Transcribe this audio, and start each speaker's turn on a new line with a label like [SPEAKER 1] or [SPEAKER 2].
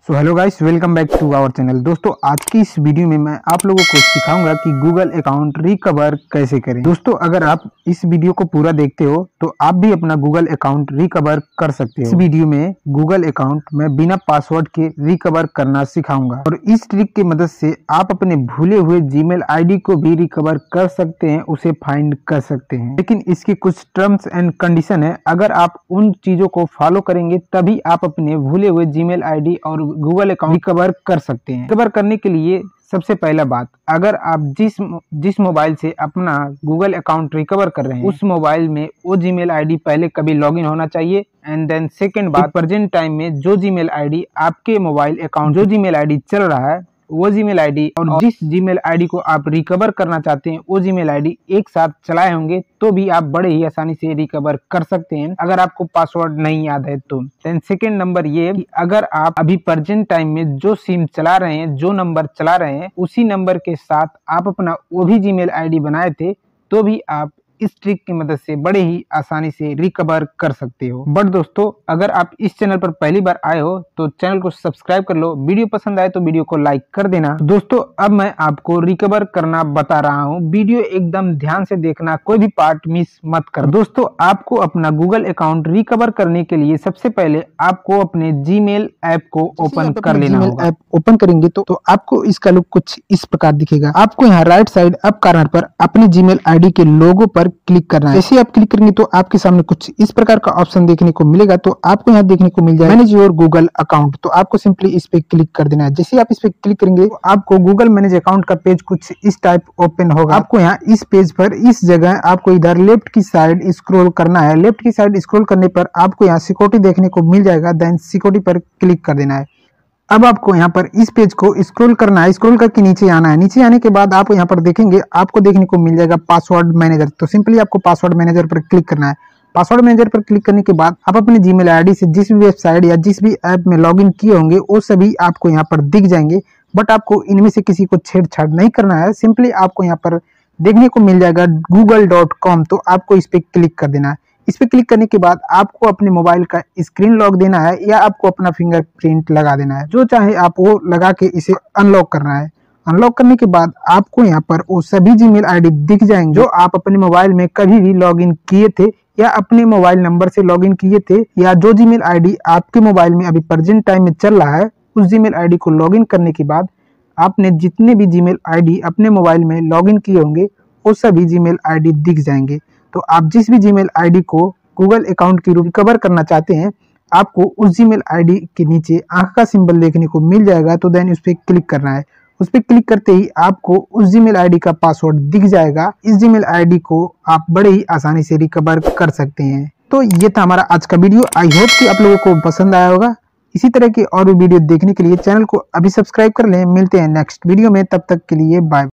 [SPEAKER 1] So hello guys, welcome back to our channel. दोस्तों, आज की इस वीडियो में मैं आप लोगों को सिखाऊंगा कि गूगल अकाउंट रिकवर कैसे करें। दोस्तों, अगर आप इस वीडियो को पूरा देखते हो तो आप भी अपना गूगल अकाउंट रिकवर कर सकते हो। इस वीडियो में गूगल अकाउंट मैं बिना पासवर्ड के रिकवर करना सिखाऊंगा और इस ट्रिक की मदद से आप अपने भूले हुए जीमेल आईडी को भी रिकवर कर सकते हैं, उसे फाइंड कर सकते हैं। लेकिन इसकी कुछ टर्म्स एंड कंडीशन है। अगर आप उन चीजों को फॉलो करेंगे तभी आप अपने भूले हुए जीमेल आईडी और गूगल अकाउंट रिकवर कर सकते हैं। रिकवर करने के लिए सबसे पहला बात, अगर आप जिस मोबाइल से अपना गूगल अकाउंट रिकवर कर रहे हैं उस मोबाइल में वो जीमेल आईडी पहले कभी लॉगिन होना चाहिए। एंड देन सेकेंड बात, प्रेजेंट टाइम में जो जीमेल आईडी आपके मोबाइल अकाउंट जो जीमेल आईडी चल रहा है वो जीमेल आईडी और जिस जीमेल आईडी को आप रिकवर करना चाहते हैं वो जीमेल आईडी एक साथ चलाए होंगे तो भी आप बड़े ही आसानी से रिकवर कर सकते हैं, अगर आपको पासवर्ड नहीं याद है तो। देन सेकेंड नंबर ये कि अगर आप अभी प्रेजेंट टाइम में जो सिम चला रहे हैं, जो नंबर चला रहे हैं, उसी नंबर के साथ आप अपना वो भी जीमेल आईडी बनाए थे तो भी आप इस ट्रिक की मदद से बड़े ही आसानी से रिकवर कर सकते हो। बट दोस्तों, अगर आप इस चैनल पर पहली बार आए हो तो चैनल को सब्सक्राइब कर लो, वीडियो पसंद आए तो वीडियो को लाइक कर देना। दोस्तों, अब मैं आपको रिकवर करना बता रहा हूँ, वीडियो एकदम ध्यान से देखना, कोई भी पार्ट मिस मत कर। दोस्तों, आपको अपना गूगल अकाउंट रिकवर करने के लिए सबसे पहले आपको अपने जीमेल ऐप को ओपन कर लेना होगा। ऐप ओपन करेंगे तो आपको इसका लुक कुछ इस प्रकार दिखेगा। आपको यहाँ राइट साइड अप कॉर्नर पर अपने जीमेल आईडी के लोगो पर क्लिक करना है। जैसे आप क्लिक करेंगे तो आपके सामने कुछ इस प्रकार का ऑप्शन देखने को मिलेगा। तो आपको यहाँ देखने को मिल जाएगा मैनेज योर गूगल अकाउंट। तो आपको सिंपली इस पे क्लिक कर देना है। जैसे आप इस पे क्लिक करेंगे तो आपको गूगल मैनेज अकाउंट का पेज कुछ इस टाइप ओपन होगा। आपको यहाँ इस पेज पर इस जगह आपको इधर लेफ्ट की साइड स्क्रॉल करना है। लेफ्ट की साइड स्क्रॉल करने पर आपको यहाँ सिक्योरिटी देखने को मिल जाएगा। देन सिक्योरिटी पर क्लिक कर देना है। अब आपको यहाँ पर इस पेज को स्क्रॉल करना है, स्क्रॉल करके नीचे आना है। नीचे आने के बाद आप यहाँ पर देखेंगे, आपको देखने को मिल जाएगा पासवर्ड मैनेजर। तो सिंपली आपको पासवर्ड मैनेजर पर क्लिक करना है। पासवर्ड मैनेजर पर क्लिक करने के बाद आप अपने जीमेल आईडी से जिस भी वेबसाइट या जिस भी ऐप में लॉगिन किए होंगे वो सभी आपको यहाँ पर दिख जाएंगे। बट आपको इनमें से किसी को छेड़छाड़ नहीं करना है। सिंपली आपको यहाँ पर देखने को मिल जाएगा google.com। तो आपको इस पे क्लिक कर देना है। इस पे क्लिक करने के बाद आपको अपने मोबाइल का स्क्रीन लॉक देना है या आपको अपना फिंगरप्रिंट लगा देना है, जो चाहे आप वो लगा के इसे अनलॉक करना है। अनलॉक करने के बाद आपको यहाँ पर वो सभी जीमेल आईडी दिख जाएंगे जो आप अपने मोबाइल में कभी भी लॉगिन किए थे या अपने मोबाइल नंबर से लॉगिन किए थे, या जो जीमेल आईडी आपके मोबाइल में अभी प्रेजेंट टाइम में चल रहा है उस जीमेल आईडी को लॉगिन करने के बाद आपने जितने भी जीमेल आईडी अपने मोबाइल में लॉगिन किए होंगे वो सभी जीमेल आईडी दिख जाएंगे। तो आप जिस भी जीमेल आईडी को गूगल अकाउंट की रिकवर करना चाहते हैं आपको उस जीमेल आईडी के नीचे आंख का सिंबल देखने को मिल जाएगा। तो देन उस पर क्लिक करना है। उस पर क्लिक करते ही आपको उस जीमेल आईडी का पासवर्ड दिख जाएगा। इस जीमेल आईडी को आप बड़े ही आसानी से रिकवर कर सकते हैं। तो ये था हमारा आज का वीडियो। आई होप कि आप लोगों को पसंद आया होगा। इसी तरह की और भी वीडियो देखने के लिए चैनल को अभी सब्सक्राइब कर लें। मिलते हैं नेक्स्ट वीडियो में, तब तक के लिए बाय।